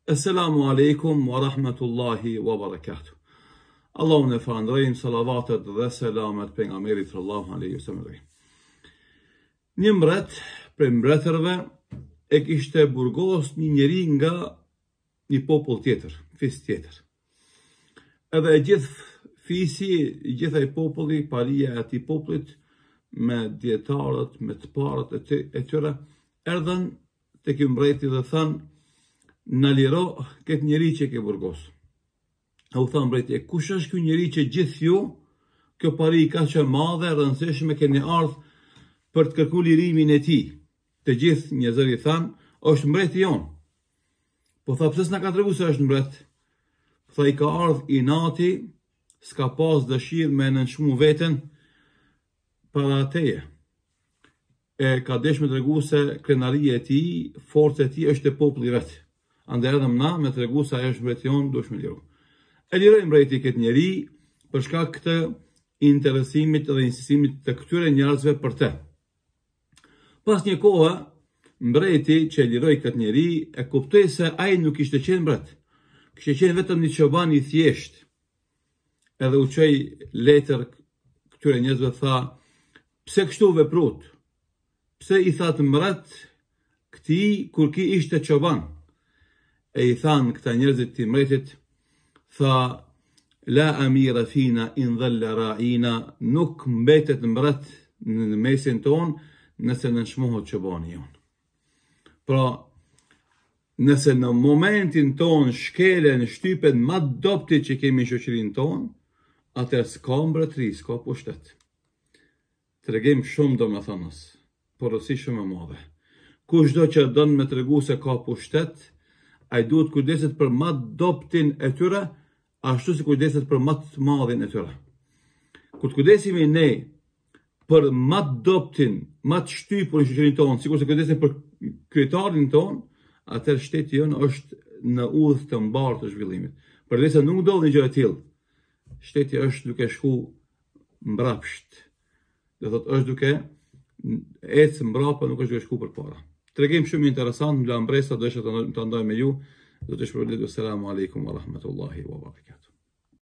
Assalamu alaikum wa rahmatullahi wa barakatuh. Allahu në falënderojmë, salavatet dhe selamet pejgamberit sallallahu alaihi wasallam. Një mbret prej mbretërve e kishte burgos një njeri nga një popull tjetër, fis tjetër. Edhe e gjithë fisi, gjithaj populli, paria e atij popullit me dietarët, me të parët e tyre, erdhën tek ky mbreti dhe thanë: "Na liro këtë njeri që ke burgos." A u tha mbreti: "Kush është ky njeri që gjithë ju, kjo pari ka që madhe, rëndësishme, keni ardhur për të kërkuar lirimin e tij?" Të gjithë njerëzit thanë: "Është mbreti jon." Po tha: "Pse s'na ka treguar se është mbret?" Tha: "I ka ardhur i nati, s'ka pas dëshirë me nënçmu veten para teje. E ka desh me tregu se krenaria e tij, forca e tij është e populli vet. Andaj erdhëm na me tregu se ajo është mbreti jon, duhet me liru." E liroi mbreti këtë njeri për shkak të interesimit dhe insistimit të këtyre njerëzve për të. Pas një kohë, mbreti që liroi këtë njeri e kuptoi se ai nuk ishte qenë mbret. Kishte qenë vetëm një çoban i thjesht. Edhe u çoi letër këtyre njerëzve, tha: "Pse kështu veprut? Pse i thatë mbret këtij kur ki ishte çoban?" E i thanë këta njerëzit të mbretit, tha: "La amira fina in dhalla ra'ina", nuk mbetet mbret në mesin ton nëse nënçmohet çobani jon. Pra, nëse në momentin ton shkelen shtypet ma dopti që kemi në shoqërinë ton, atëherë s'ka mbretëri, s'ka pushtet. Tregim shumë domethënës, porosi shumë e madhe. Kushdo që don me tregu se ka pushtet, ai duhet kujdeset për ma doptin e tyre, ashtu si kujdeset për ma të madhin e tyre. Kur të kujdesimi ne për ma doptin, ma të shtypur në shoqërinë tonë, sikur se kujdesim për kryetarin tonë, atëherë shteti jon është në udhë të mbarë të zhvillimit. Përderisa nuk ndodh një gjë e tillë, shteti është duke shku mbrapsht. Do thotë është duke ecë mbrapa, nuk është duke shku përpara. Tregim shumë interesant, mbla mbresa, do të ndaj me ju, do të shpërblet. Assalamu alaikum wa rahmatullahi wa barakatuh.